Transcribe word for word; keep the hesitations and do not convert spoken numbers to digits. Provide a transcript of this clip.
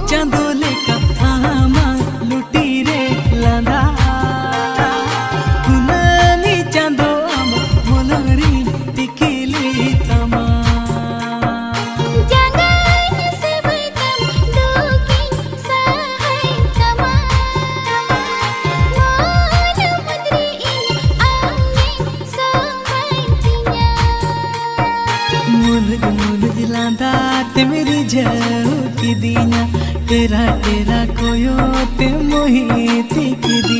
चांदो लेका आमा लुटी रे लांदा कुनानी चांदो आमा मोलरी टिकिली तमा jangan sebutkan duking sahai tama mana menteri ini angin sepertinya मुलग मुलग लांदा ते मेरी झलकी दीना तेरा तेरा कोयो ते मोहिती की दी